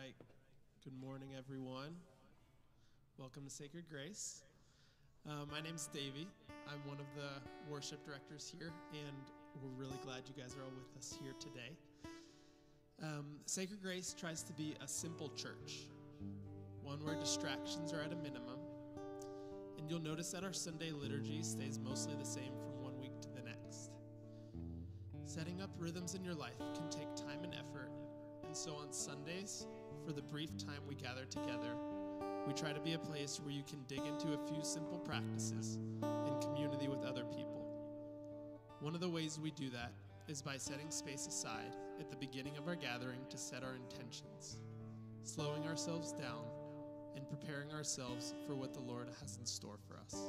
right. Good morning, everyone. Welcome to Sacred Grace. My name's Davey. I'm one of the worship directors here, and we're really glad you guys are all with us here today. Sacred Grace tries to be a simple church, one where distractions are at a minimum, and you'll notice that our Sunday liturgy stays mostly the same from one week to the next. Setting up rhythms in your life can take time and effort, and so on Sundays, for the brief time we gather together, we try to be a place where you can dig into a few simple practices in community with other people. One of the ways we do that is by setting space aside at the beginning of our gathering to set our intentions, slowing ourselves down and preparing ourselves for what the Lord has in store for us.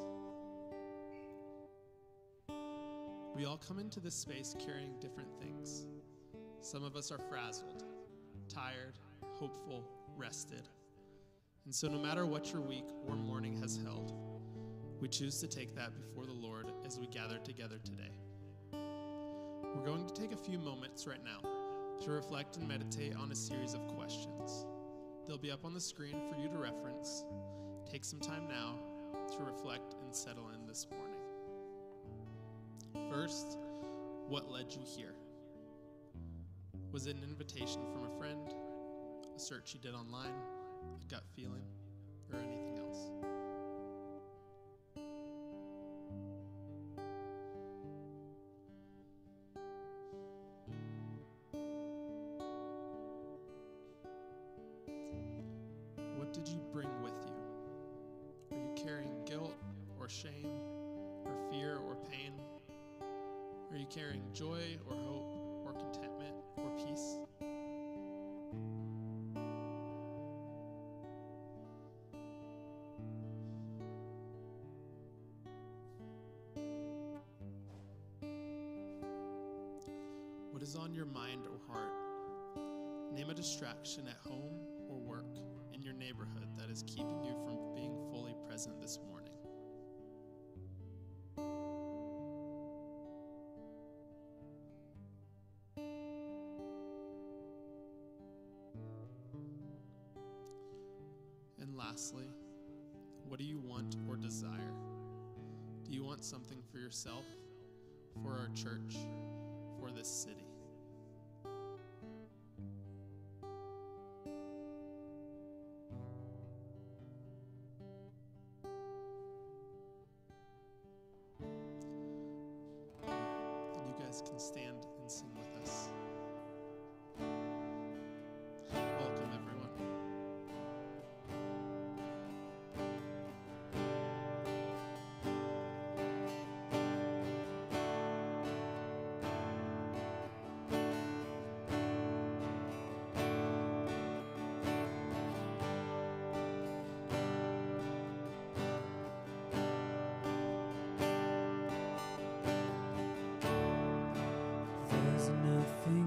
We all come into this space carrying different things. Some of us are frazzled, tired, hopeful, rested. And so no matter what your week or morning has held, we choose to take that before the Lord as we gather together today. We're going to take a few moments right now to reflect and meditate on a series of questions. They'll be up on the screen for you to reference. Take some time now to reflect and settle in this morning. First, what led you here? Was it an invitation from a friend, a search you did online, a gut feeling, or anything else? What did you bring with you? Are you carrying guilt or shame or fear or pain? Are you carrying joy or hope or contentment or peace? What is on your mind or heart? Name a distraction at home or work, in your neighborhood, that is keeping you from being fully present this morning. And lastly, what do you want or desire? Do you want something for yourself, for our church, for this city? And you guys can stand and sing with us. Welcome, everyone. There's enough for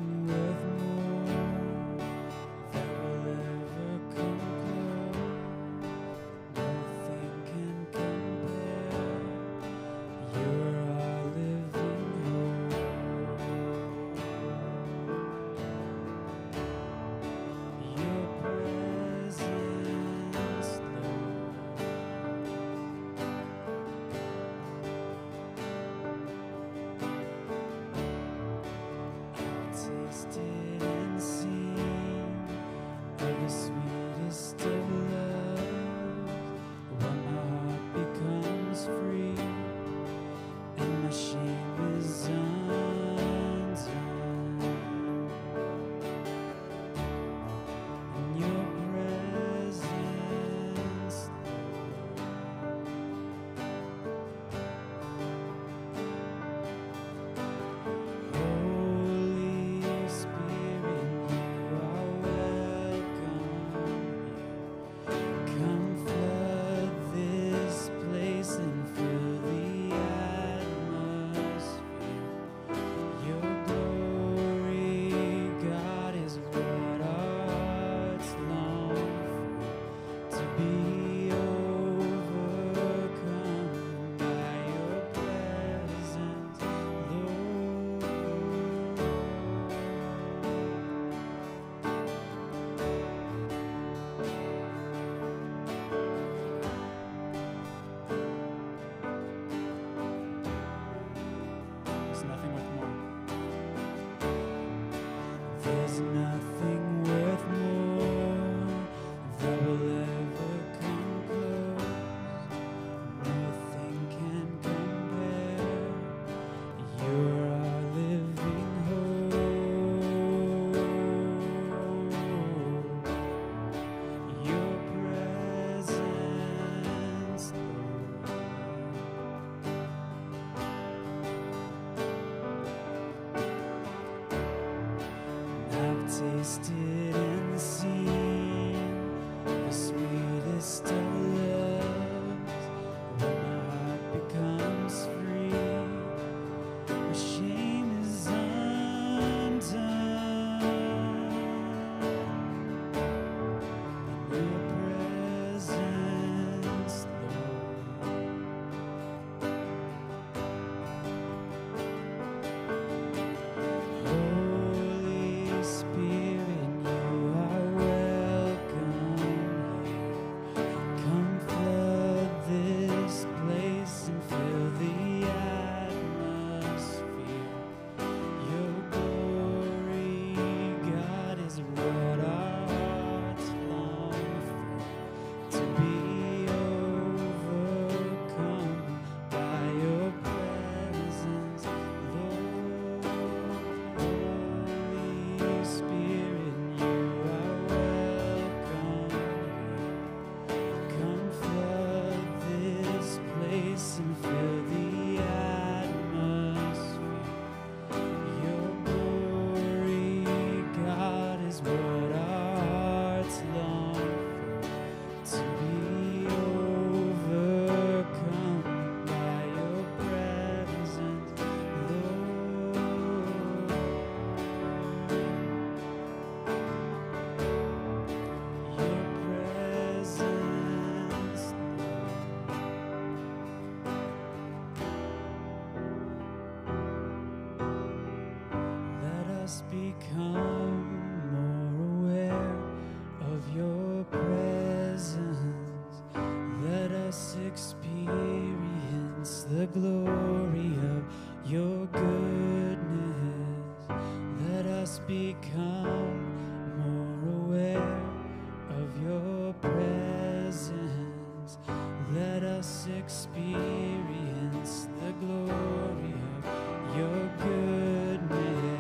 glory of your goodness. Let us become more aware of your presence. Let us experience the glory of your goodness.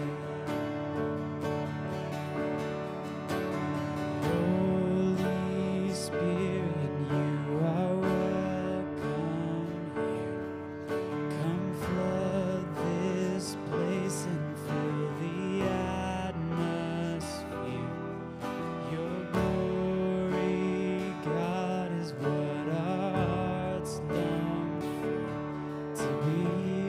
Holy Spirit, you are welcome here. Come flood this place and fill the atmosphere. Your glory, God, is what our hearts long for, to be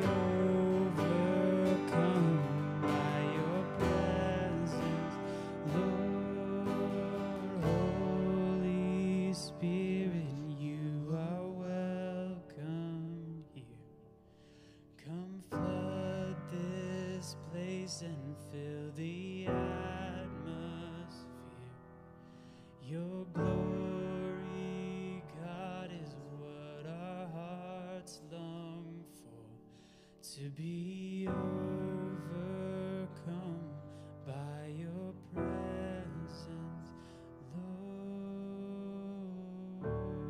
overcome by your presence, Lord. Holy Spirit, you are welcome here. Come flood this place and fill the atmosphere. Your glory, God, is what our hearts long for, to be overcome by your presence, Lord.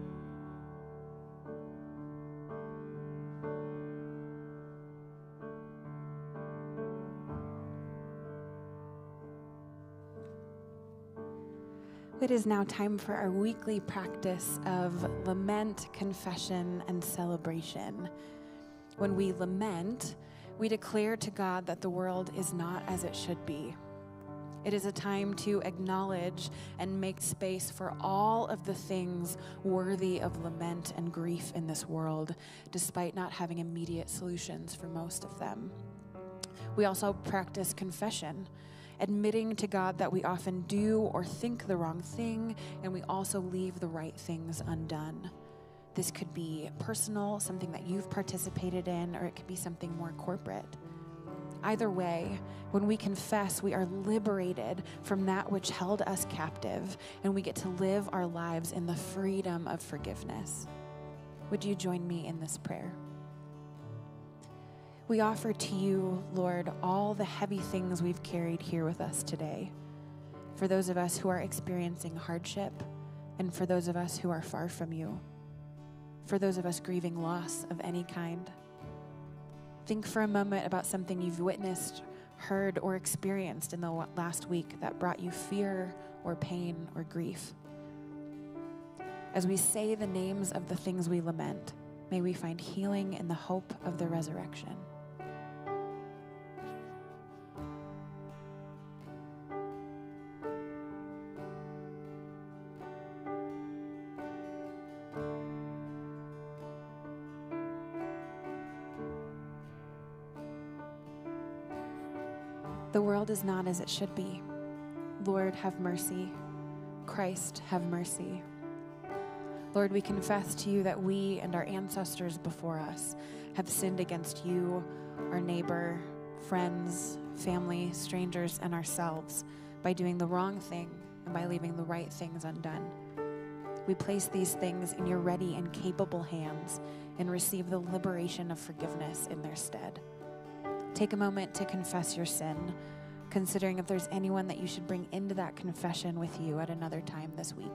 It is now time for our weekly practice of lament, confession, and celebration. When we lament, we declare to God that the world is not as it should be. It is a time to acknowledge and make space for all of the things worthy of lament and grief in this world, despite not having immediate solutions for most of them. We also practice confession, admitting to God that we often do or think the wrong thing, and we also leave the right things undone. This could be personal, something that you've participated in, or it could be something more corporate. Either way, when we confess, we are liberated from that which held us captive, and we get to live our lives in the freedom of forgiveness. Would you join me in this prayer? We offer to you, Lord, all the heavy things we've carried here with us today. For those of us who are experiencing hardship, and for those of us who are far from you. For those of us grieving loss of any kind. Think for a moment about something you've witnessed, heard, or experienced in the last week that brought you fear or pain or grief. As we say the names of the things we lament, may we find healing in the hope of the resurrection. The world is not as it should be. Lord, have mercy. Christ, have mercy. Lord, we confess to you that we and our ancestors before us have sinned against you, our neighbor, friends, family, strangers, and ourselves by doing the wrong thing and by leaving the right things undone. We place these things in your ready and capable hands and receive the liberation of forgiveness in their stead. Take a moment to confess your sin, considering if there's anyone that you should bring into that confession with you at another time this week.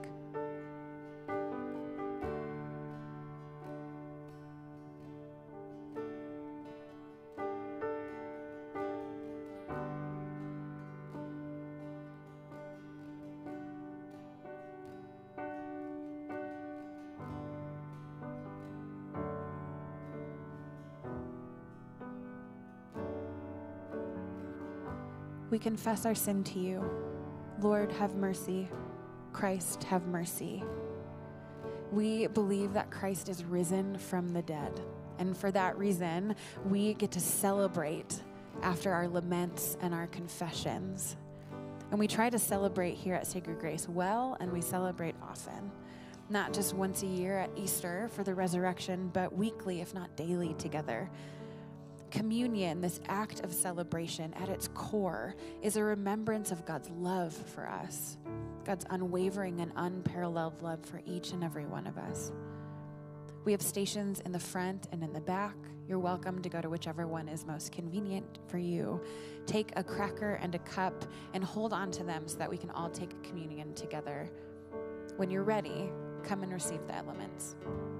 We confess our sin to you. Lord, have mercy. Christ, have mercy. We believe that Christ is risen from the dead. And for that reason, we get to celebrate after our laments and our confessions. And we try to celebrate here at Sacred Grace well, and we celebrate often. Not just once a year at Easter for the resurrection, but weekly, if not daily, together. Communion, this act of celebration at its core, is a remembrance of God's love for us, God's unwavering and unparalleled love for each and every one of us. We have stations in the front and in the back. You're welcome to go to whichever one is most convenient for you. Take a cracker and a cup and hold on to them so that we can all take communion together. When you're ready, come and receive the elements.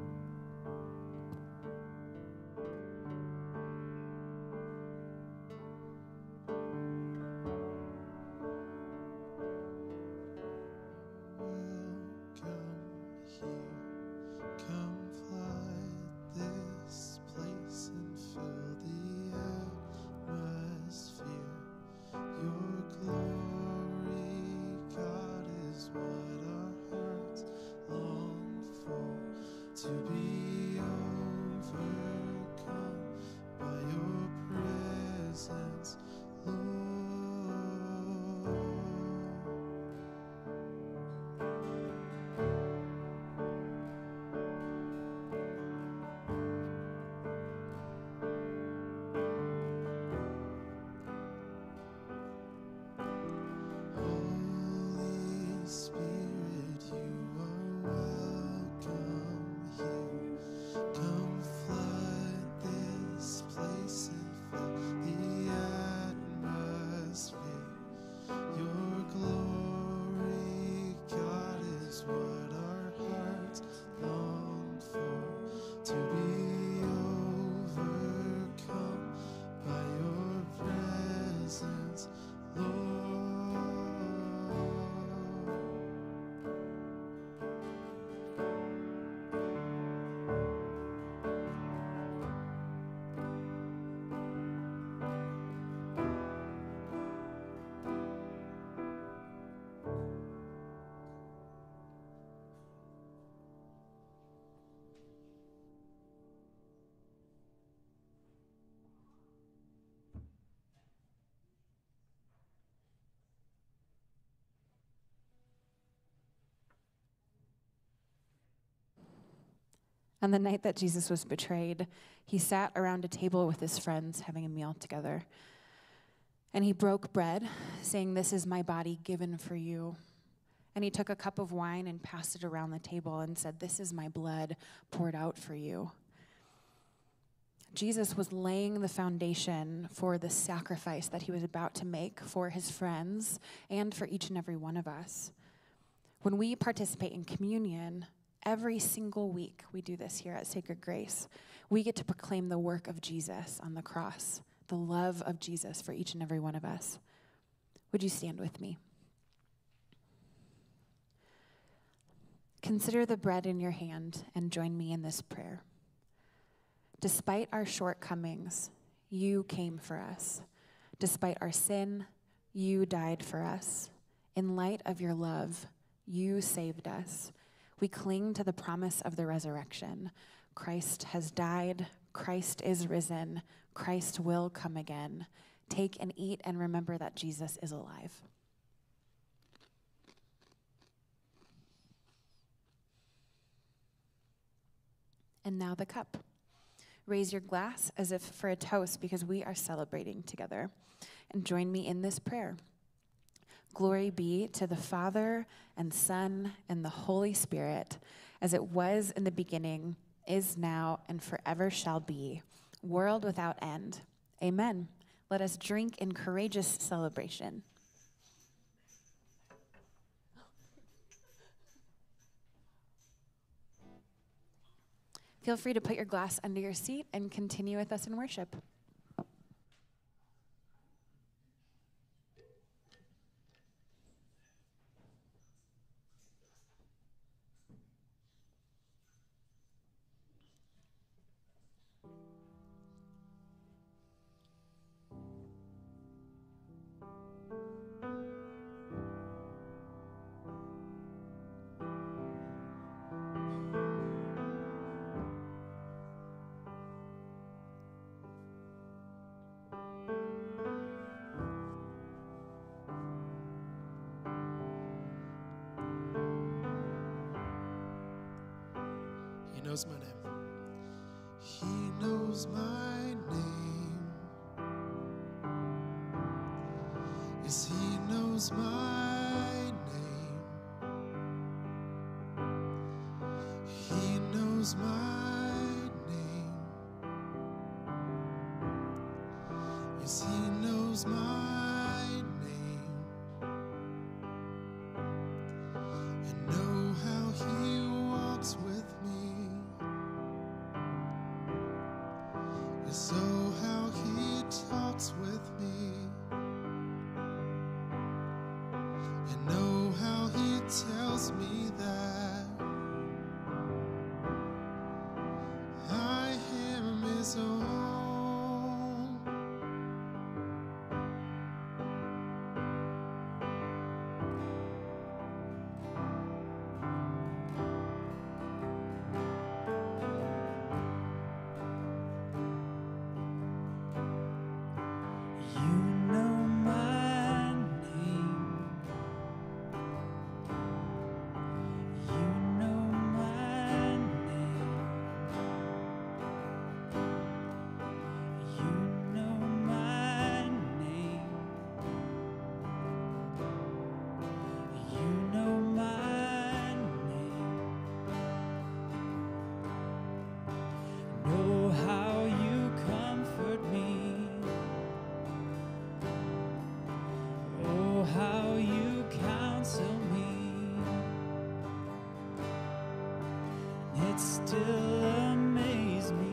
On the night that Jesus was betrayed, he sat around a table with his friends having a meal together. And he broke bread, saying, "This is my body given for you." And he took a cup of wine and passed it around the table and said, "This is my blood poured out for you." Jesus was laying the foundation for the sacrifice that he was about to make for his friends and for each and every one of us. When we participate in communion, every single week we do this here at Sacred Grace, we get to proclaim the work of Jesus on the cross, the love of Jesus for each and every one of us. Would you stand with me? Consider the bread in your hand and join me in this prayer. Despite our shortcomings, you came for us. Despite our sin, you died for us. In light of your love, you saved us. We cling to the promise of the resurrection. Christ has died. Christ is risen. Christ will come again. Take and eat and remember that Jesus is alive. And now the cup. Raise your glass as if for a toast because we are celebrating together. And join me in this prayer. Glory be to the Father and Son and the Holy Spirit, as it was in the beginning, is now, and forever shall be, world without end. Amen. Let us drink in courageous celebration. Feel free to put your glass under your seat and continue with us in worship. He knows my name. He knows my name. Yes, he knows my name. He knows my still amazes me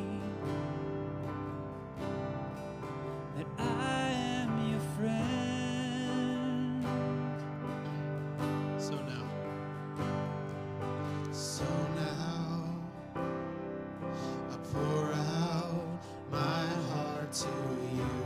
that I am your friend. So now I pour out my heart to you.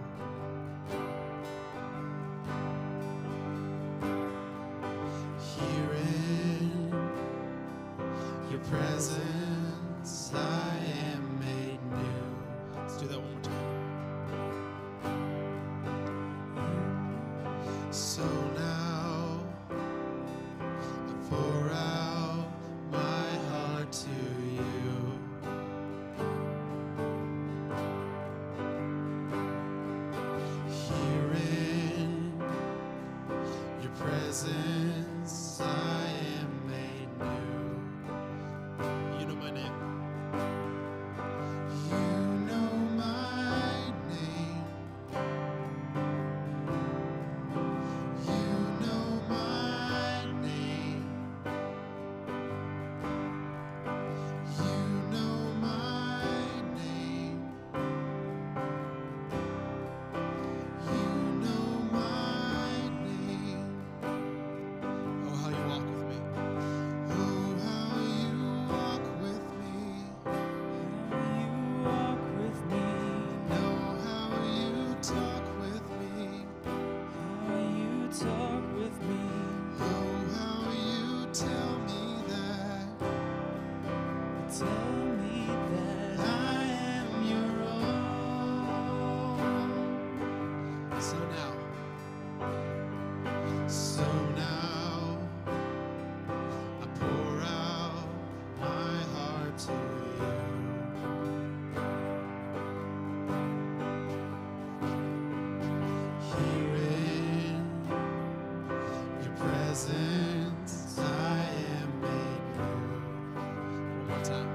Here in your presence I am made new. Let's do that one more time. So now I pour out my heart to you. Here in your presence I am made new. You know my name. You know my name. You know my name. You know my name. You know my name. Oh, how you walk with me. Oh, how you walk with me. You walk with me, Know how you talk with me. how you talk with me, Oh, how you tell me that tell me that I am your own. So now I pour out my heart to you. Here in your presence I am made new. One more time.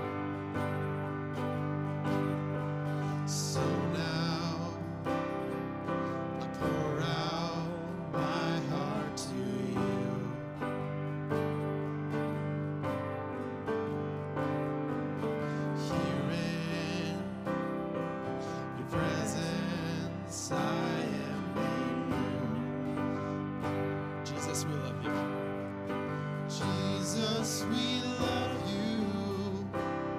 So now I pour out my heart to you. Here in your presence I am made new. Jesus, we love you. Jesus, we love you.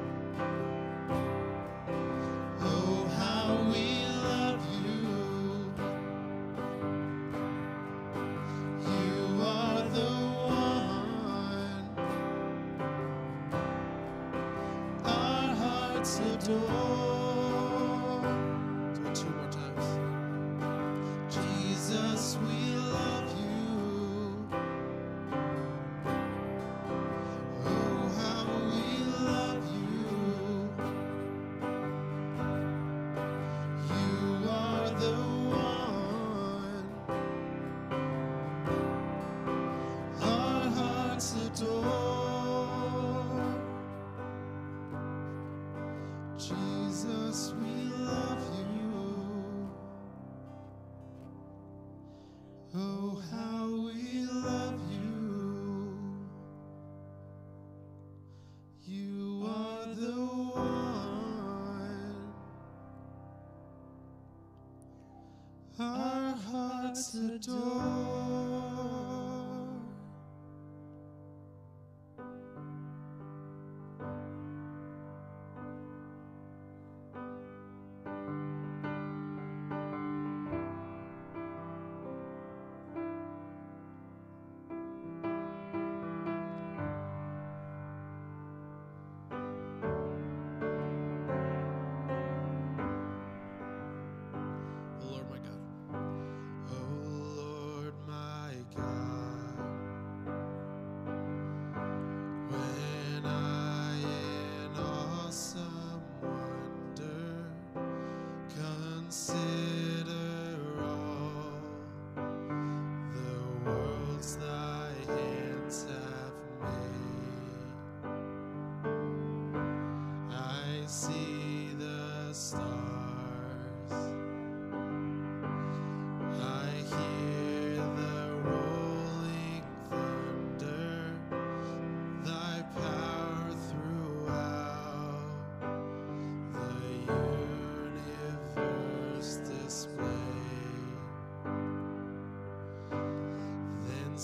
Oh, how we love you. You are the one our hearts adore. Do it two more times. Jesus, we love you. Oh, how we love you. You are the one our hearts adore. Jesus, we love you. Oh, how we love you. You are the one our hearts adore.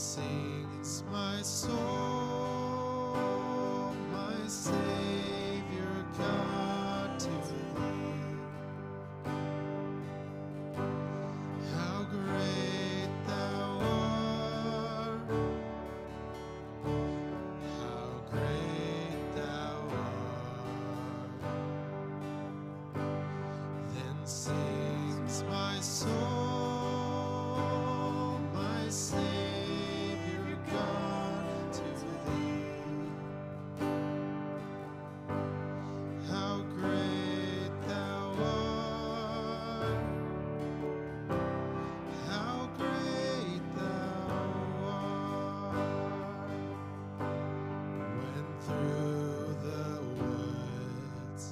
sings my soul, my Savior God, to thee. How great thou art, how great thou art. Then sings my soul, my Savior God, to thee. How great thou art, how great thou art. When through the woods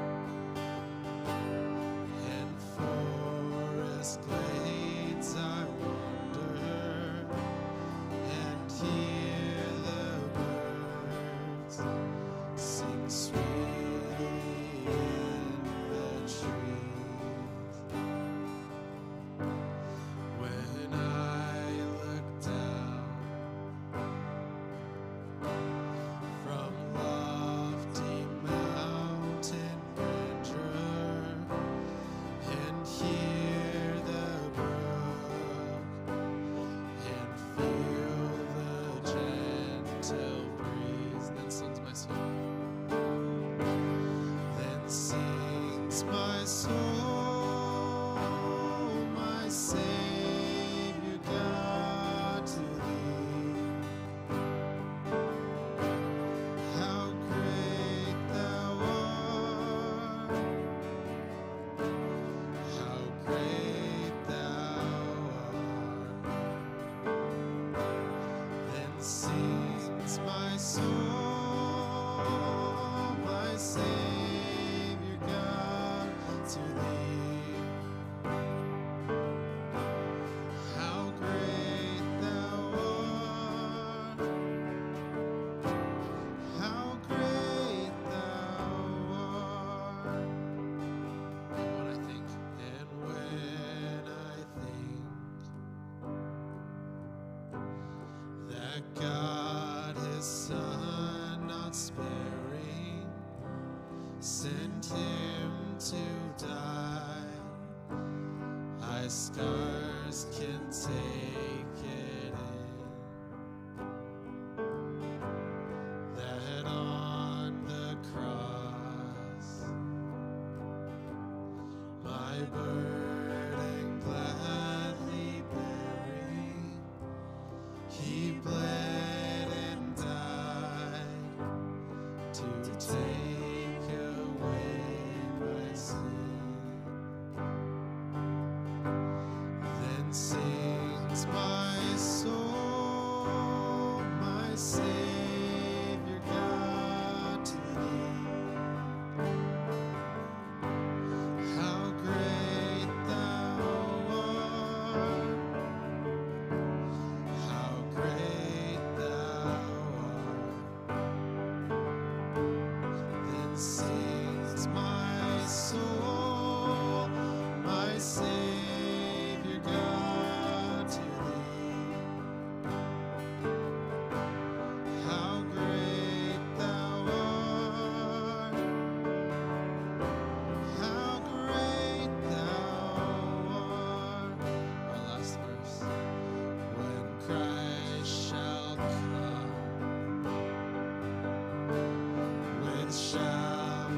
and forest glades I wander and hear the birds sing sweetly in the trees. When I look down from lofty mountain grandeur and hear the brook and feel the gentle breeze, then sings my soul. Then sings my soul, my Savior God, to thee. How great thou art, how great thou art. Then sings my soul, my Savior God, to thee. How great thou art, how great thou art. And when I think that God his Son not sparing sent him to die, I scarce can take it in that on the cross my burden gladly bearing, he bled and died to take away my sin. Then sings my soul, my Savior God, to thee. How great thou art, how great thou art. Then sings my soul, my Savior God, to thee. How great thou art, how great thou art. Our last verse. When Christ shall come with shout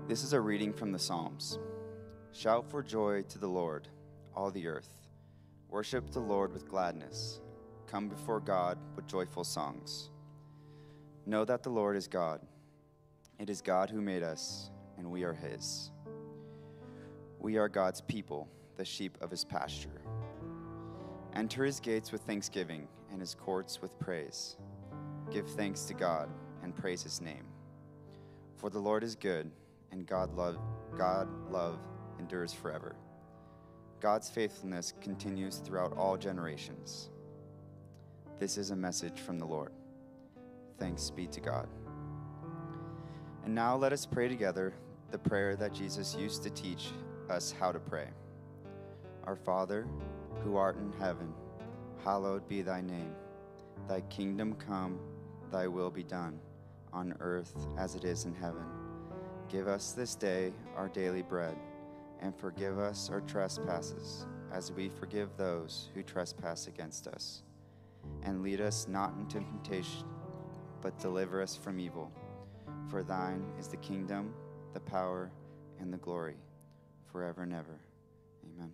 This is a reading from the Psalms. Shout for joy to the Lord, all the earth. Worship the Lord with gladness. Come before God with joyful songs. Know that the Lord is God. It is God who made us, and we are his. We are God's people, the sheep of his pasture. Enter his gates with thanksgiving and his courts with praise. Give thanks to God and praise his name. For the Lord is good, and God love endures forever. God's faithfulness continues throughout all generations. This is a message from the Lord. Thanks be to God. And now let us pray together the prayer that Jesus used to teach us how to pray. Our Father, who art in heaven, hallowed be thy name. Thy kingdom come, thy will be done, on earth as it is in heaven. Give us this day our daily bread, and forgive us our trespasses, as we forgive those who trespass against us. And lead us not into temptation, but deliver us from evil. For thine is the kingdom, the power, and the glory, forever and ever. Amen.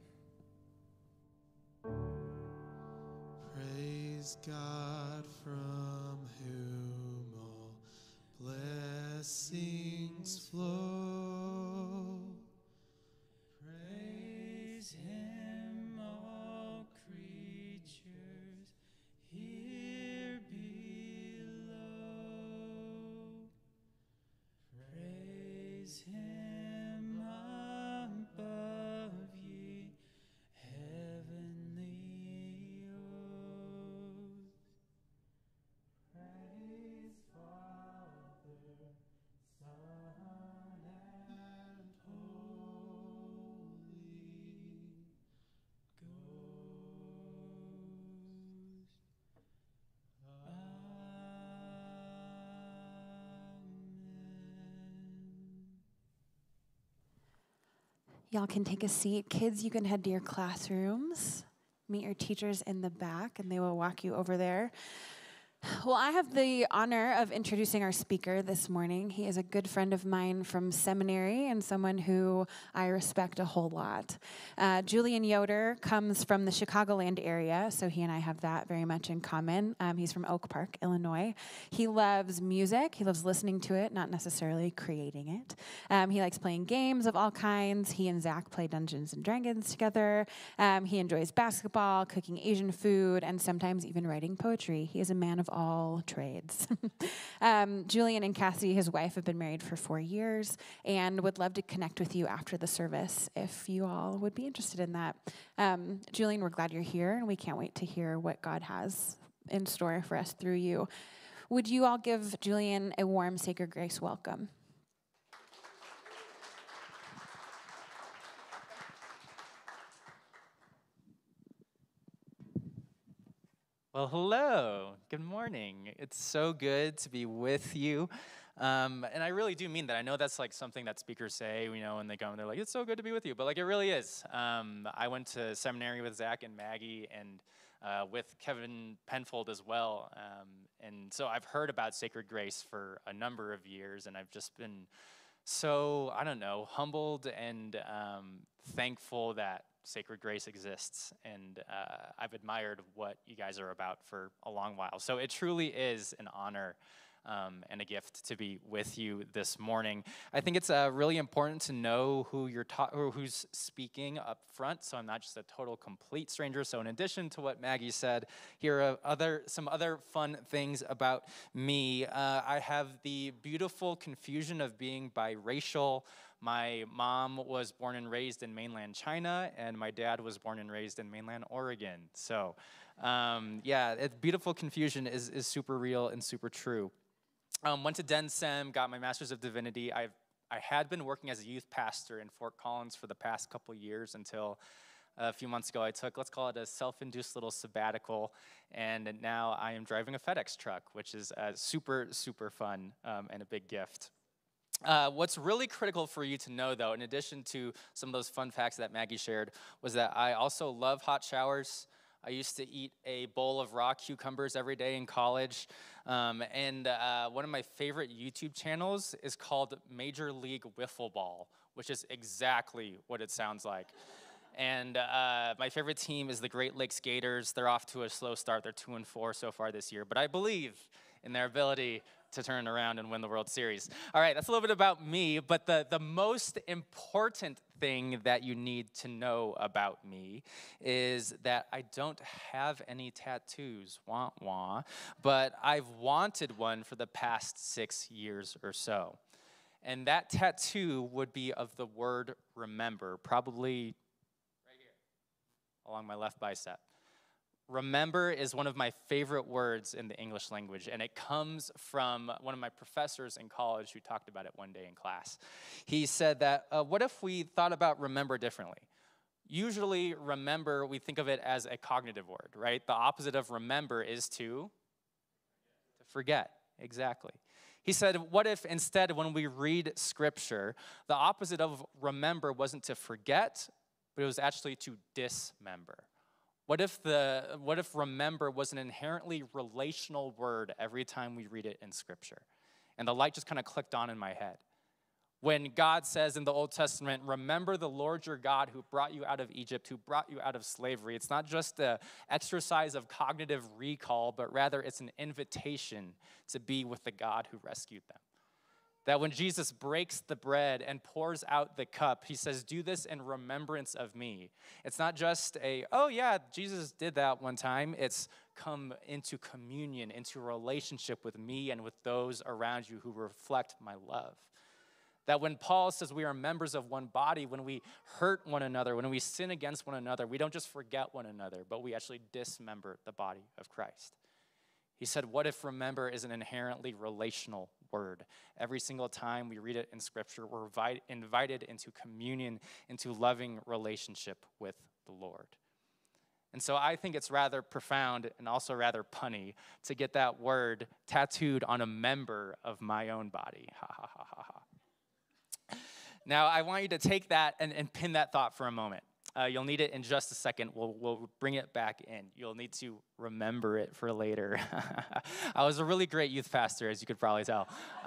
Praise God from whom all blessings flow. Praise him, all creatures here below. Praise him above, ye heavenly hosts. Praise Father, Son, and Holy Ghost. Amen. Y'all can take a seat. Kids, you can head to your classrooms. Meet your teachers in the back, and they will walk you over there. Well, I have the honor of introducing our speaker this morning. He is a good friend of mine from seminary and someone who I respect a whole lot. Julian Yoder comes from the Chicagoland area, so he and I have that very much in common. He's from Oak Park, Illinois. He loves music. He loves listening to it, not necessarily creating it. He likes playing games of all kinds. He and Zach play Dungeons and Dragons together. He enjoys basketball, cooking Asian food, and sometimes even writing poetry. He is a man of all trades. Julian and Cassie, his wife, have been married for 4 years and would love to connect with you after the service if you all would be interested in that. Julian, we're glad you're here, and we can't wait to hear what God has in store for us through you. Would you all give Julian a warm Sacred Grace welcome? Well, hello. Good morning. It's so good to be with you. And I really do mean that. I know that's like something that speakers say, you know, when they go and they're like, it's so good to be with you. But like, it really is. I went to seminary with Zach and Maggie and with Kevin Penfold as well. And so I've heard about Sacred Grace for a number of years, and I've just been so, I don't know, humbled and thankful that Sacred Grace exists, and I've admired what you guys are about for a long while. So it truly is an honor and a gift to be with you this morning. I think it's really important to know who you're or who's speaking up front, so I'm not just a total complete stranger. So in addition to what Maggie said, here are some other fun things about me. I have the beautiful confusion of being biracial. My mom was born and raised in mainland China, and my dad was born and raised in mainland Oregon. So, yeah, beautiful confusion is super real and super true. Went to DenSem, got my Master's of Divinity. I had been working as a youth pastor in Fort Collins for the past couple years until a few months ago I took, let's call it a self-induced little sabbatical, and now I am driving a FedEx truck, which is super, super fun and a big gift. What's really critical for you to know, though, in addition to some of those fun facts that Maggie shared, was that I also love hot showers. I used to eat a bowl of raw cucumbers every day in college. One of my favorite YouTube channels is called Major League Wiffle Ball, which is exactly what it sounds like. And my favorite team is the Great Lakes Gators. They're off to a slow start. They're 2-4 so far this year. But I believe in their ability to turn around and win the World Series. All right, that's a little bit about me. But the most important thing that you need to know about me is that I don't have any tattoos, wah wah, but I've wanted one for the past 6 years or so. And that tattoo would be of the word remember, probably right here, along my left bicep. Remember is one of my favorite words in the English language, and it comes from one of my professors in college who talked about it one day in class. He said that, what if we thought about remember differently? Usually, remember, we think of it as a cognitive word, right? The opposite of remember is to forget, exactly. He said, what if instead when we read scripture, the opposite of remember wasn't to forget, but it was actually to dismember? What if remember was an inherently relational word every time we read it in scripture? And the light just kind of clicked on in my head. When God says in the Old Testament, remember the Lord your God who brought you out of Egypt, who brought you out of slavery, it's not just an exercise of cognitive recall, but rather it's an invitation to be with the God who rescued them. That when Jesus breaks the bread and pours out the cup, he says, do this in remembrance of me. It's not just oh yeah, Jesus did that one time. It's come into communion, into a relationship with me and with those around you who reflect my love. That when Paul says we are members of one body, when we hurt one another, when we sin against one another, we don't just forget one another, but we actually dismember the body of Christ. He said, what if remember is an inherently relational word? Every single time we read it in Scripture, we're invited into communion, into loving relationship with the Lord. And so I think it's rather profound and also rather punny to get that word tattooed on a member of my own body. Ha, ha, ha, ha, ha. Now, I want you to take that and pin that thought for a moment. You'll need it in just a second. We'll bring it back in. You'll need to remember it for later. I was a really great youth pastor, as you could probably tell.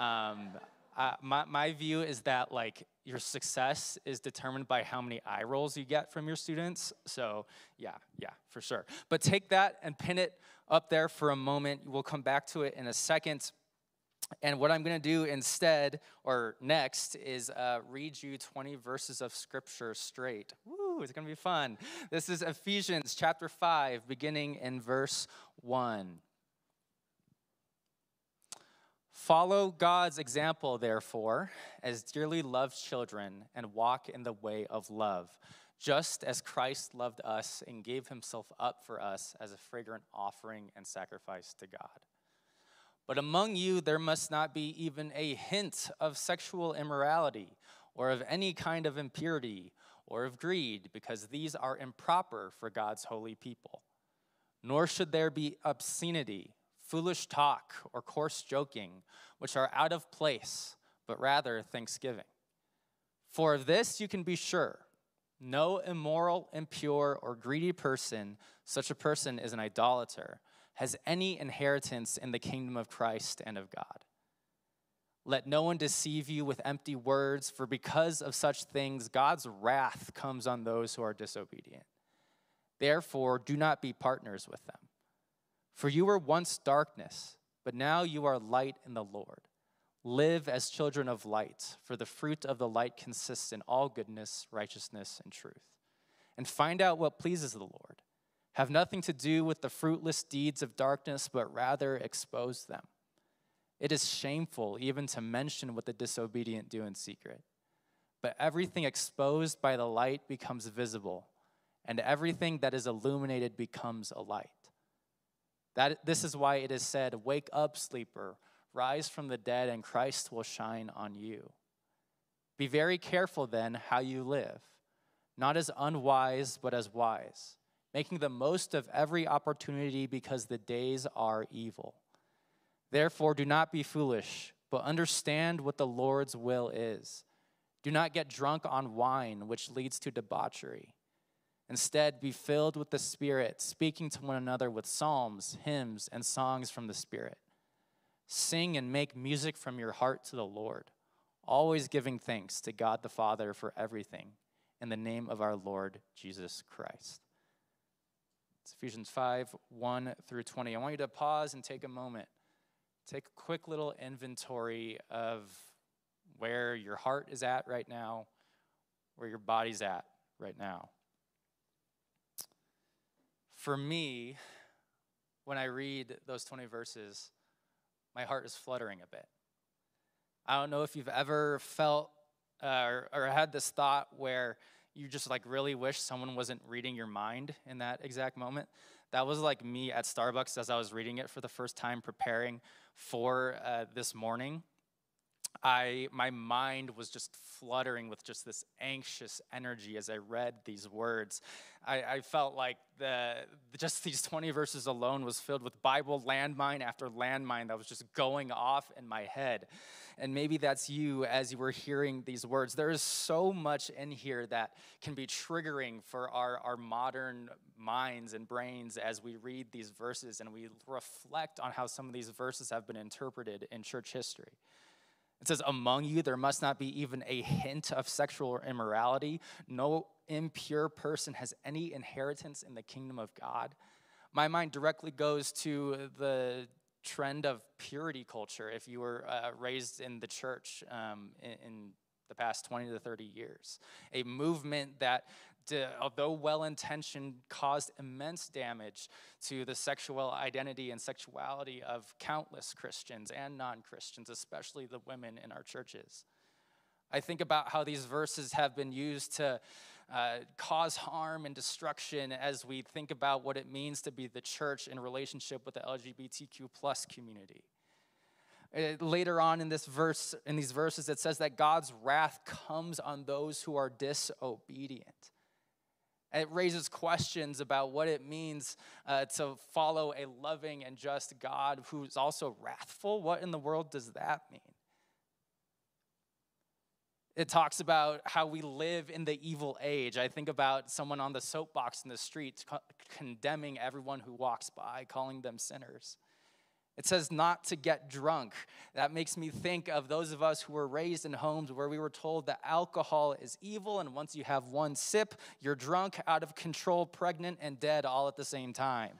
My view is that your success is determined by how many eye rolls you get from your students. So yeah, for sure. But take that and pin it up there for a moment. We'll come back to it in a second. And what I'm going to do instead, or next, is read you 20 verses of Scripture straight. Woo, it's going to be fun. This is Ephesians chapter 5, beginning in verse 1. Follow God's example, therefore, as dearly loved children, and walk in the way of love, just as Christ loved us and gave himself up for us as a fragrant offering and sacrifice to God. But among you there must not be even a hint of sexual immorality, or of any kind of impurity, or of greed, because these are improper for God's holy people. Nor should there be obscenity, foolish talk, or coarse joking, which are out of place, but rather thanksgiving. For of this you can be sure, no immoral, impure, or greedy person, such a person is an idolater, has any inheritance in the kingdom of Christ and of God. Let no one deceive you with empty words, for because of such things, God's wrath comes on those who are disobedient. Therefore, do not be partners with them. For you were once darkness, but now you are light in the Lord. Live as children of light, for the fruit of the light consists in all goodness, righteousness, and truth. And find out what pleases the Lord. Have nothing to do with the fruitless deeds of darkness, but rather expose them. It is shameful even to mention what the disobedient do in secret. But everything exposed by the light becomes visible, and everything that is illuminated becomes a light. This is why it is said, wake up, sleeper, rise from the dead, and Christ will shine on you. Be very careful then how you live, not as unwise, but as wise, making the most of every opportunity because the days are evil. Therefore, do not be foolish, but understand what the Lord's will is. Do not get drunk on wine, which leads to debauchery. Instead, be filled with the Spirit, speaking to one another with psalms, hymns, and songs from the Spirit. Sing and make music from your heart to the Lord, always giving thanks to God the Father for everything, in the name of our Lord Jesus Christ. It's Ephesians 5, 1 through 20. I want you to pause and take a moment. Take a quick little inventory of where your heart is at right now, where your body's at right now. For me, when I read those 20 verses, my heart is fluttering a bit. I don't know if you've ever felt or had this thought where you just like really wish someone wasn't reading your mind in that exact moment. That was like me at Starbucks as I was reading it for the first time, preparing for this morning. My mind was just fluttering with just this anxious energy as I read these words. I felt like just these 20 verses alone was filled with Bible landmine after landmine that was just going off in my head. And maybe that's you as you were hearing these words. There is so much in here that can be triggering for our modern minds and brains as we read these verses and we reflect on how some of these verses have been interpreted in church history. It says, among you, there must not be even a hint of sexual immorality. No impure person has any inheritance in the kingdom of God. My mind directly goes to the trend of purity culture if you were raised in the church in the past 20 to 30 years. A movement that, although well-intentioned, caused immense damage to the sexual identity and sexuality of countless Christians and non-Christians, especially the women in our churches. I think about how these verses have been used to cause harm and destruction as we think about what it means to be the church in relationship with the LGBTQ plus community. Later on in these verses, it says that God's wrath comes on those who are disobedient. It raises questions about what it means to follow a loving and just God who's also wrathful. What in the world does that mean? It talks about how we live in the evil age. I think about someone on the soapbox in the street condemning everyone who walks by, calling them sinners. It says not to get drunk. That makes me think of those of us who were raised in homes where we were told that alcohol is evil, and once you have one sip, you're drunk, out of control, pregnant, and dead all at the same time.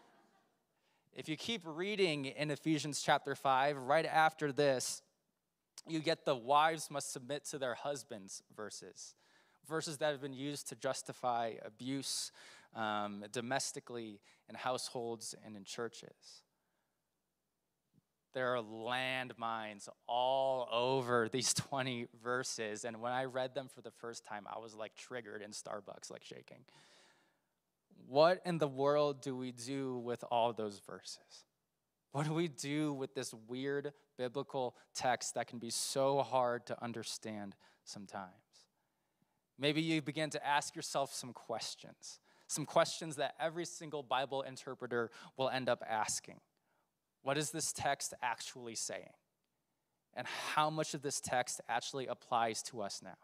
If you keep reading in Ephesians chapter 5, right after this, you get the wives must submit to their husbands verses that have been used to justify abuse domestically in households and in churches. There are landmines all over these 20 verses, and when I read them for the first time, I was like triggered in Starbucks, like shaking. What in the world do we do with all those verses? What do we do with this weird biblical text that can be so hard to understand sometimes? Maybe you begin to ask yourself some questions that every single Bible interpreter will end up asking. What is this text actually saying? And how much of this text actually applies to us now?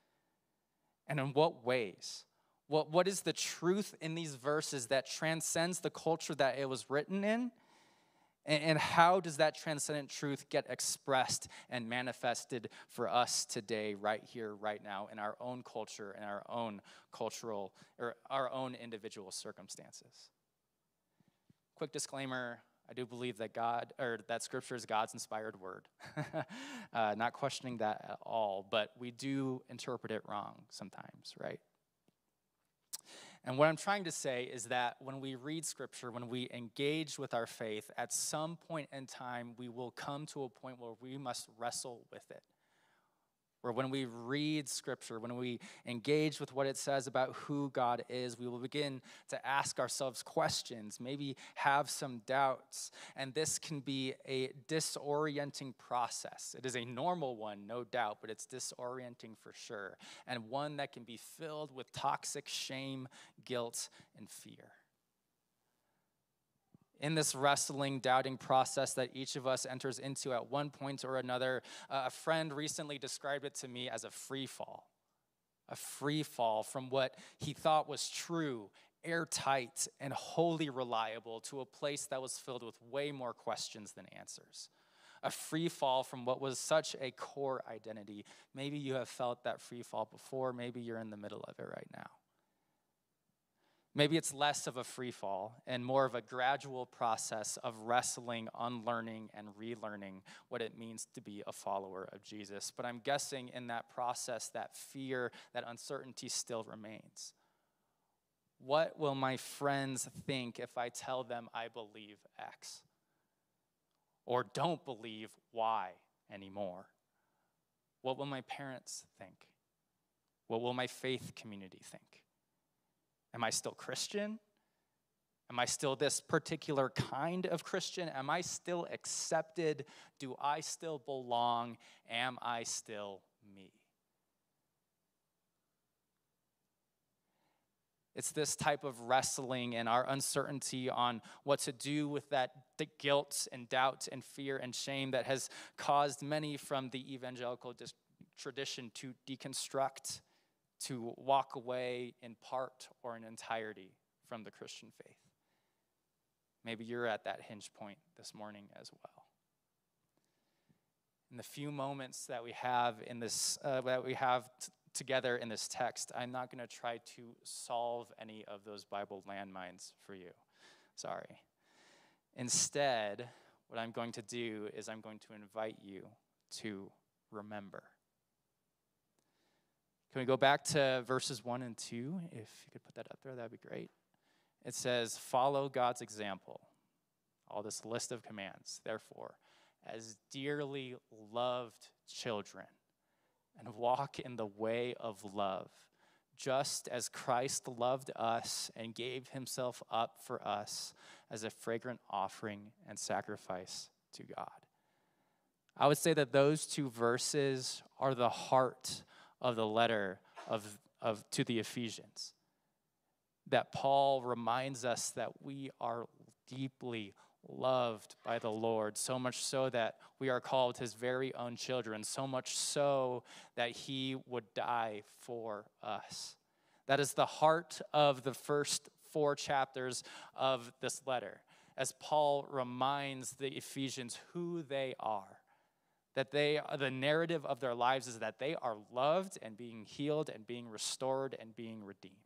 And in what ways? What is the truth in these verses that transcends the culture that it was written in? And how does that transcendent truth get expressed and manifested for us today, right here, right now, in our own culture, in our own cultural, or our own individual circumstances? Quick disclaimer, I do believe that that Scripture is God's inspired word. Not questioning that at all, but we do interpret it wrong sometimes, right? And what I'm trying to say is that when we read Scripture, when we engage with our faith, at some point in time, we will come to a point where we must wrestle with it. Where when we read Scripture, when we engage with what it says about who God is, we will begin to ask ourselves questions, maybe have some doubts. And this can be a disorienting process. It is a normal one, no doubt, but it's disorienting for sure. And one that can be filled with toxic shame, guilt, and fear. In this wrestling, doubting process that each of us enters into at one point or another, a friend recently described it to me as a free fall. a free fall from what he thought was true, airtight, and wholly reliable to a place that was filled with way more questions than answers. A free fall from what was such a core identity. Maybe you have felt that free fall before. Maybe you're in the middle of it right now. Maybe it's less of a free fall and more of a gradual process of wrestling, unlearning, and relearning what it means to be a follower of Jesus. But I'm guessing in that process, that fear, that uncertainty still remains. What will my friends think if I tell them I believe X? Or don't believe Y anymore? What will my parents think? What will my faith community think? Am I still Christian? Am I still this particular kind of Christian? Am I still accepted? Do I still belong? Am I still me? It's this type of wrestling and our uncertainty on what to do with that guilt and doubt and fear and shame that has caused many from the evangelical tradition to deconstruct, to walk away in part or in entirety from the Christian faith. Maybe you're at that hinge point this morning as well. In the few moments that we have in this, together in this text, I'm not going to try to solve any of those Bible landmines for you. Sorry. Instead, what I'm going to do is I'm going to invite you to remember. Can we go back to verses 1 and 2? If you could put that up there, that'd be great. It says, follow God's example. All this list of commands. Therefore, as dearly loved children, and walk in the way of love, just as Christ loved us and gave himself up for us as a fragrant offering and sacrifice to God. I would say that those two verses are the heart of the letter to the Ephesians. That Paul reminds us that we are deeply loved by the Lord, so much so that we are called his very own children, so much so that he would die for us. That is the heart of the first 4 chapters of this letter, as Paul reminds the Ephesians who they are. That the narrative of their lives is that they are loved and being healed and being restored and being redeemed.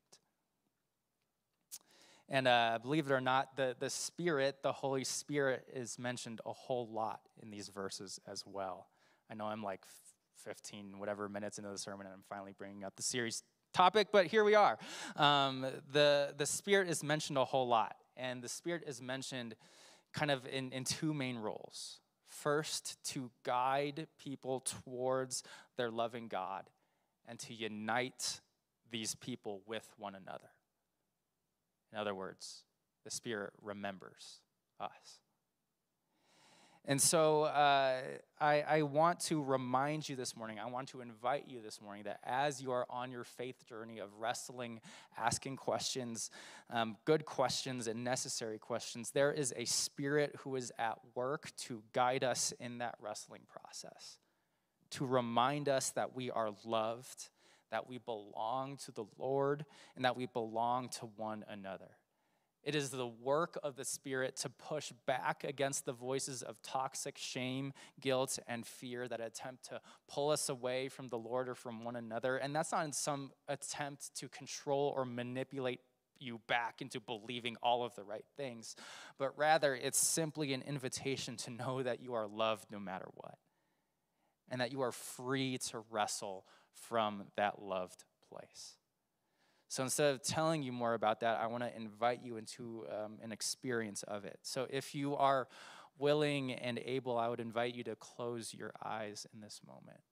And believe it or not, the Spirit, the Holy Spirit, is mentioned a whole lot in these verses as well. I know I'm like 15 whatever minutes into the sermon and I'm finally bringing up the series topic, but here we are. The Spirit is mentioned a whole lot, and the Spirit is mentioned kind of in 2 main roles. First, to guide people towards their loving God and to unite these people with one another. In other words, the Spirit remembers us. And so I want to remind you this morning, I want to invite you this morning that as you are on your faith journey of wrestling, asking questions, good questions and necessary questions, there is a Spirit who is at work to guide us in that wrestling process, to remind us that we are loved, that we belong to the Lord, and that we belong to one another. It is the work of the Spirit to push back against the voices of toxic shame, guilt, and fear that attempt to pull us away from the Lord or from one another. And that's not in some attempt to control or manipulate you back into believing all of the right things, but rather it's simply an invitation to know that you are loved no matter what, and that you are free to wrestle from that loved place. So instead of telling you more about that, I want to invite you into an experience of it. So if you are willing and able, I would invite you to close your eyes in this moment.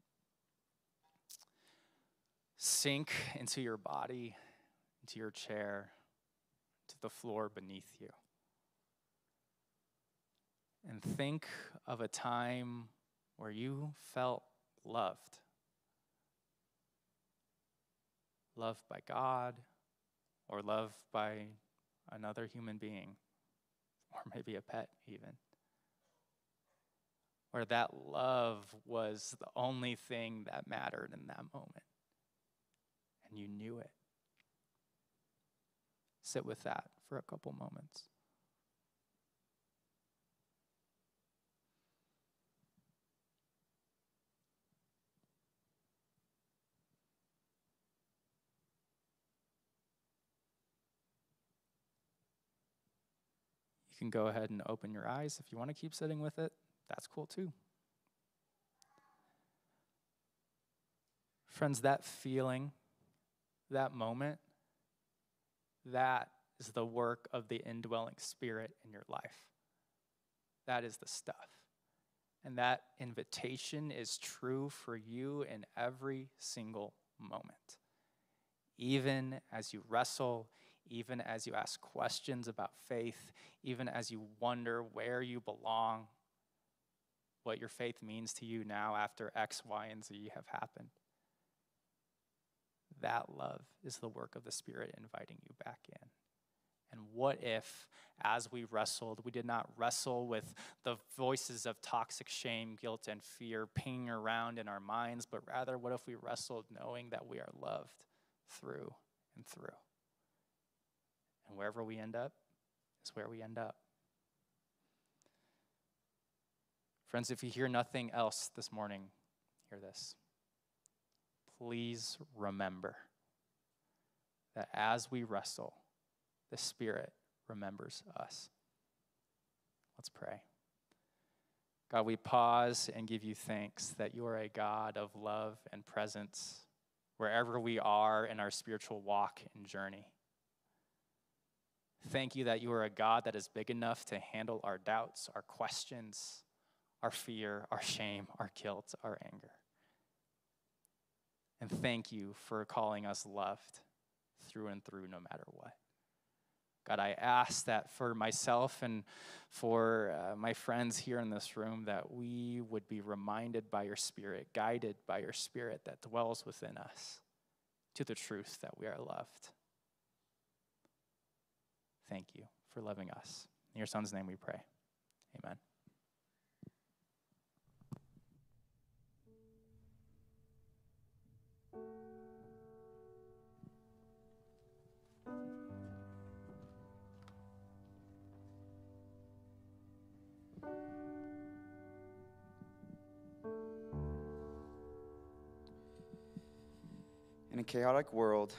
Sink into your body, into your chair, to the floor beneath you. And think of a time where you felt loved. Loved by God, or loved by another human being, or maybe a pet even. Where that love was the only thing that mattered in that moment. renew it. Sit with that for a couple moments. You can go ahead and open your eyes. If you want to keep sitting with it, that's cool too. Friends, that feeling, that moment, that is the work of the indwelling Spirit in your life. That is the stuff. And that invitation is true for you in every single moment. Even as you wrestle, even as you ask questions about faith, even as you wonder where you belong, what your faith means to you now after X, Y, and Z have happened. That love is the work of the Spirit inviting you back in. And what if, as we wrestled, we did not wrestle with the voices of toxic shame, guilt, and fear pinging around in our minds, but rather what if we wrestled knowing that we are loved through and through? And wherever we end up is where we end up. Friends, if you hear nothing else this morning, hear this. Please remember that as we wrestle, the Spirit remembers us. Let's pray. God, we pause and give you thanks that you are a God of love and presence wherever we are in our spiritual walk and journey. Thank you that you are a God that is big enough to handle our doubts, our questions, our fear, our shame, our guilt, our anger. And thank you for calling us loved through and through no matter what. God, I ask that for myself and for my friends here in this room that we would be reminded by your Spirit, guided by your Spirit that dwells within us to the truth that we are loved. Thank you for loving us. In your Son's name we pray. Amen. In a chaotic world,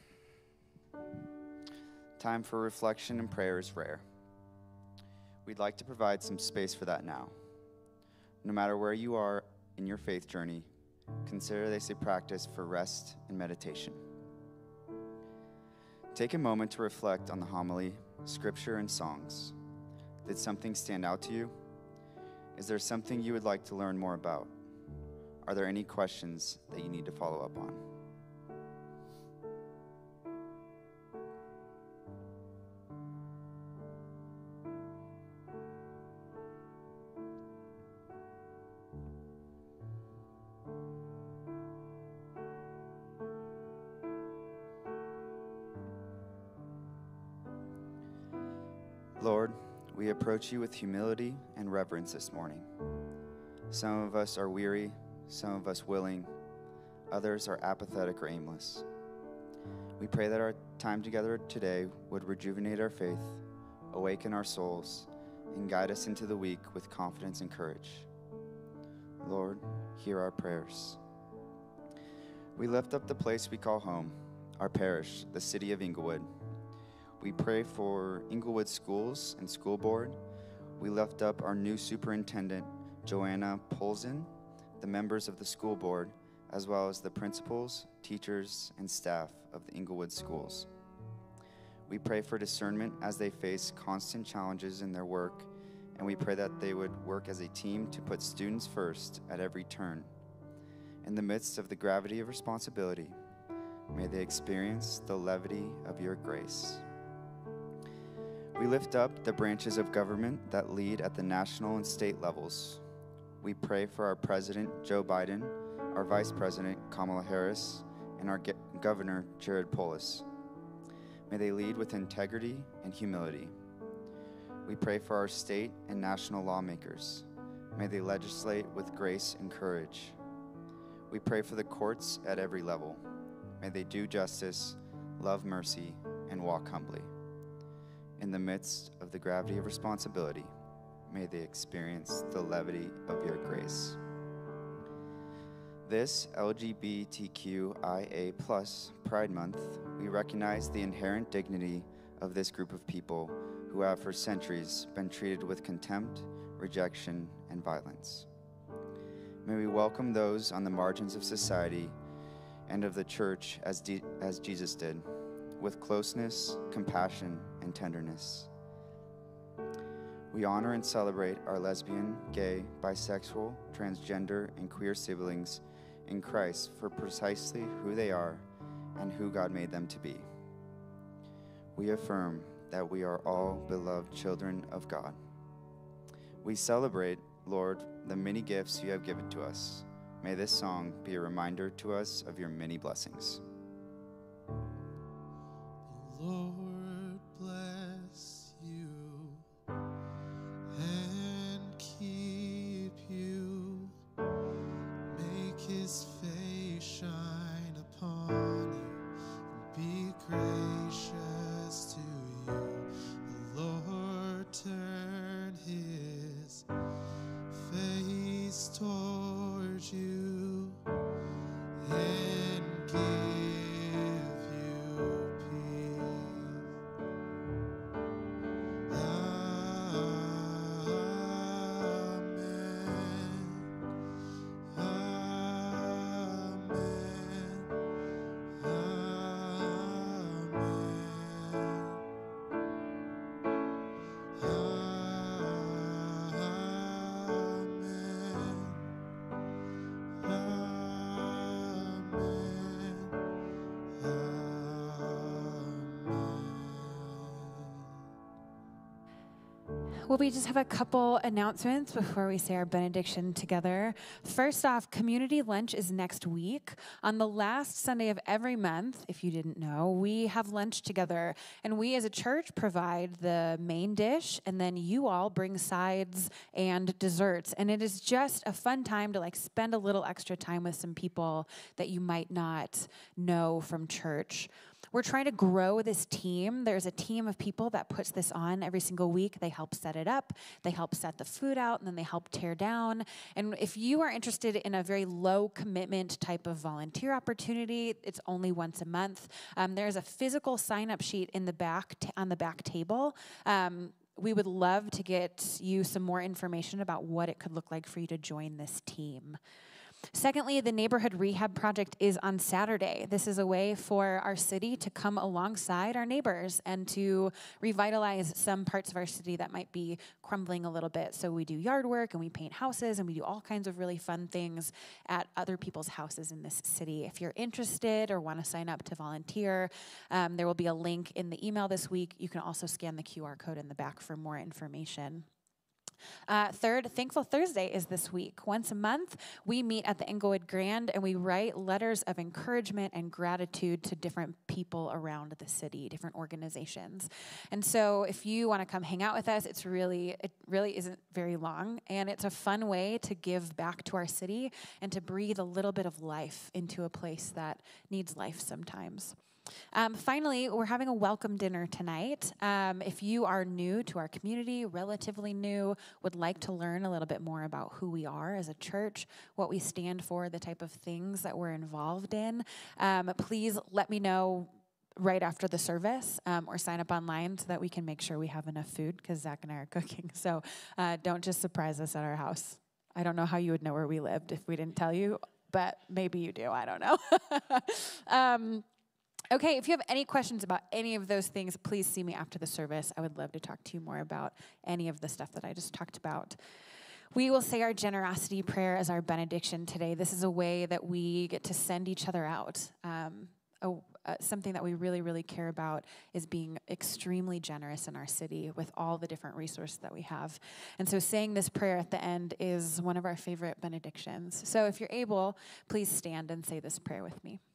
time for reflection and prayer is rare. We'd like to provide some space for that now. No matter where you are in your faith journey, consider this a practice for rest and meditation. Take a moment to reflect on the homily, scripture, and songs. Did something stand out to you? Is there something you would like to learn more about? Are there any questions that you need to follow up on? Lord, we approach you with humility and reverence this morning. Some of us are weary, some of us willing, others are apathetic or aimless. We pray that our time together today would rejuvenate our faith, awaken our souls, and guide us into the week with confidence and courage. Lord, hear our prayers. We lift up the place we call home, our parish, the city of Inglewood. We pray for Inglewood Schools and School Board. We lift up our new superintendent, Joanna Polzin, the members of the school board, as well as the principals, teachers, and staff of the Inglewood schools. We pray for discernment as they face constant challenges in their work, and we pray that they would work as a team to put students first at every turn. In the midst of the gravity of responsibility, may they experience the levity of your grace. We lift up the branches of government that lead at the national and state levels. We pray for our President, Joe Biden, our Vice President, Kamala Harris, and our Governor, Jared Polis. May they lead with integrity and humility. We pray for our state and national lawmakers. May they legislate with grace and courage. We pray for the courts at every level. may they do justice, love mercy, and walk humbly. In the midst of the gravity of responsibility, may they experience the levity of your grace. This LGBTQIA+ Pride Month, we recognize the inherent dignity of this group of people who have for centuries been treated with contempt, rejection, and violence. May we welcome those on the margins of society and of the church as Jesus did, with closeness, compassion, and tenderness. We honor and celebrate our lesbian, gay, bisexual, transgender, and queer siblings in Christ for precisely who they are and who God made them to be. We affirm that we are all beloved children of God. We celebrate, Lord, the many gifts you have given to us. May this song be a reminder to us of your many blessings. Lord bless you and keep you. Make his face shine upon you and be gracious to you. The Lord turn his face towards you and give you peace. Well, we just have a couple announcements before we say our benediction together. First off, community lunch is next week. On the last Sunday of every month, if you didn't know, we have lunch together. And we as a church provide the main dish, and then you all bring sides and desserts. And it is just a fun time to spend a little extra time with some people that you might not know from church. We're trying to grow this team. There's a team of people that puts this on every single week. They help set it up. They help set the food out, and then they help tear down. And if you are interested in a very low commitment type of volunteer opportunity, it's only once a month. There's a physical sign-up sheet in the back on the back table. We would love to get you some more information about what it could look like for you to join this team. Secondly, the Neighborhood Rehab Project is on Saturday. This is a way for our city to come alongside our neighbors and to revitalize some parts of our city that might be crumbling a little bit. So we do yard work and we paint houses and we do all kinds of really fun things at other people's houses in this city. If you're interested or want to sign up to volunteer, there will be a link in the email this week. You can also scan the QR code in the back for more information. Third, Thankful Thursday is this week. Once a month, we meet at the Englewood Grand and we write letters of encouragement and gratitude to different people around the city, different organizations. And so if you want to come hang out with us, it really isn't very long, and it's a fun way to give back to our city and to breathe a little bit of life into a place that needs life sometimes. Finally, we're having a welcome dinner tonight. If you are new to our community, relatively new, would like to learn a little bit more about who we are as a church, what we stand for, the type of things that we're involved in, please let me know right after the service, or sign up online so that we can make sure we have enough food, because Zach and I are cooking. So don't just surprise us at our house. I don't know how you would know where we lived if we didn't tell you, but maybe you do. I don't know. Okay, if you have any questions about any of those things, please see me after the service. I would love to talk to you more about any of the stuff that I just talked about. We will say our generosity prayer as our benediction today. This is a way that we get to send each other out. Something that we really, really care about is being extremely generous in our city with all the different resources that we have. And so saying this prayer at the end is one of our favorite benedictions. So if you're able, please stand and say this prayer with me.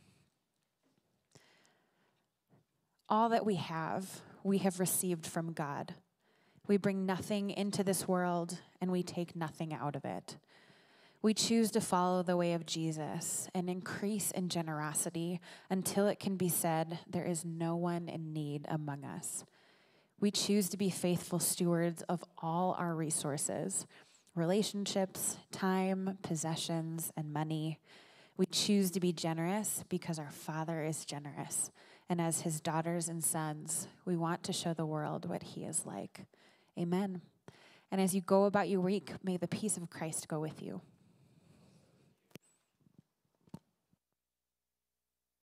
All that we have received from God. We bring nothing into this world, and we take nothing out of it. We choose to follow the way of Jesus and increase in generosity until it can be said, there is no one in need among us. We choose to be faithful stewards of all our resources, relationships, time, possessions, and money. We choose to be generous because our Father is generous. And as his daughters and sons, we want to show the world what he is like. Amen. And as you go about your week, may the peace of Christ go with you.